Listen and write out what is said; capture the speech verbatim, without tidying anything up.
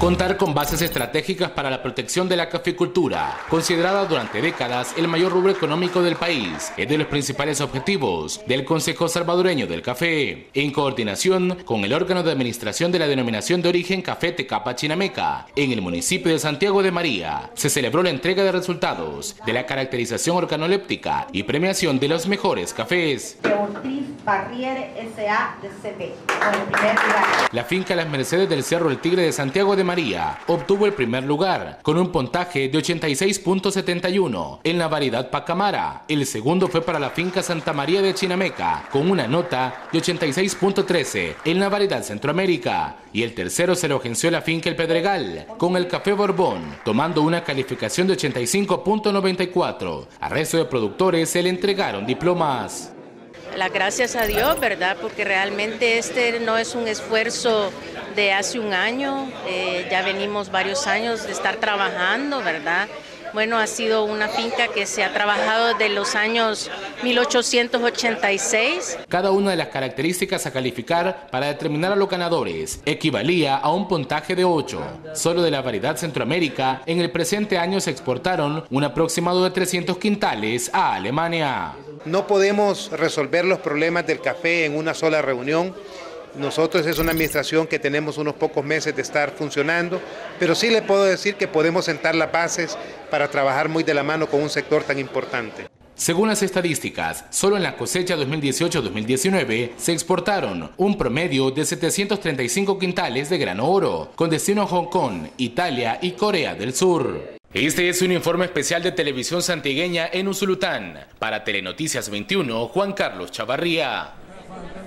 Contar con bases estratégicas para la protección de la caficultura, considerada durante décadas el mayor rubro económico del país, es de los principales objetivos del Consejo Salvadoreño del Café, en coordinación con el órgano de administración de la denominación de origen Café Tecapa Chinameca, en el municipio de Santiago de María. Se celebró la entrega de resultados de la caracterización organoléptica y premiación de los mejores cafés. La finca Las Mercedes del Cerro El Tigre de Santiago de María obtuvo el primer lugar con un puntaje de ochenta y seis punto setenta y uno en la variedad Pacamara. El segundo fue para la finca Santa María de Chinameca con una nota de ochenta y seis punto trece en la variedad Centroamérica. Y el tercero se lo agenció la finca El Pedregal con el café Borbón, tomando una calificación de ochenta y cinco punto noventa y cuatro. Al resto de productores se le entregaron diplomas. Las gracias a Dios, ¿verdad? Porque realmente este no es un esfuerzo de hace un año, eh, ya venimos varios años de estar trabajando, ¿verdad? Bueno, ha sido una finca que se ha trabajado desde los años mil ochocientos ochenta y seis. Cada una de las características a calificar para determinar a los ganadores equivalía a un puntaje de ocho. Solo de la variedad Centroamérica, en el presente año se exportaron un aproximado de trescientos quintales a Alemania. No podemos resolver los problemas del café en una sola reunión. Nosotros es una administración que tenemos unos pocos meses de estar funcionando, pero sí le puedo decir que podemos sentar las bases para trabajar muy de la mano con un sector tan importante. Según las estadísticas, solo en la cosecha dos mil dieciocho dos mil diecinueve se exportaron un promedio de setecientos treinta y cinco quintales de grano oro, con destino a Hong Kong, Italia y Corea del Sur. Este es un informe especial de Televisión Santigueña en Usulután. Para Telenoticias veintiuno, Juan Carlos Chavarría.